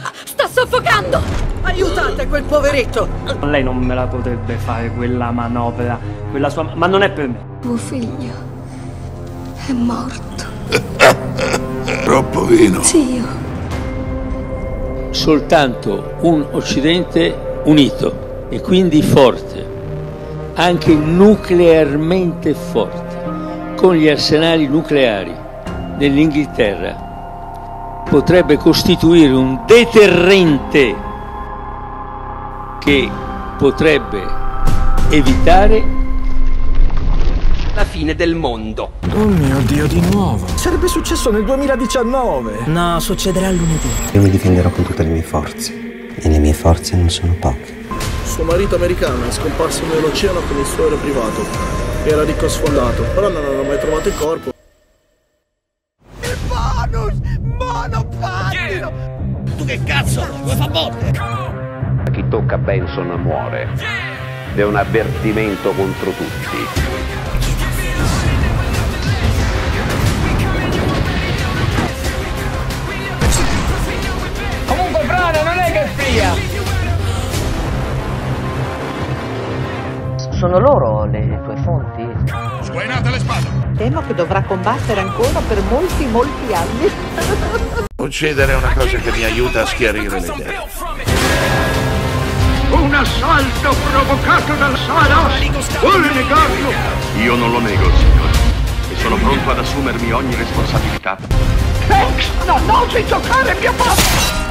Sta soffocando! Aiutate quel poveretto! Lei non me la potrebbe fare quella manovra, quella sua... ma non è per me. Tuo figlio è morto. Troppo vino. Zio. Soltanto un Occidente unito e quindi forte, anche nuclearmente forte, con gli arsenali nucleari dell'Inghilterra, potrebbe costituire un deterrente che potrebbe evitare la fine del mondo. Oh mio Dio, di nuovo. Sarebbe successo nel 2019. No, succederà lunedì. Io mi difenderò con tutte le mie forze. E le mie forze non sono poche. Suo marito americano è scomparso nell'oceano con il suo aereo privato. Era ricco sfondato, però non hanno mai trovato il corpo. Il bonus! Monopattino! Tu che cazzo? Come fa botte? Chi tocca Benson muore. È un avvertimento contro tutti. Comunque Frana non è che spia! Sono loro le tue fonti? Sguainate le spade! Temo che dovrà combattere ancora per molti anni. Uccidere è una cosa che mi aiuta a schiarire le idee. Un assalto provocato dal Saraos! Vuole negarlo? Io non lo nego, signore. E sono pronto ad assumermi ogni responsabilità. Ex, non osi toccare mio padre!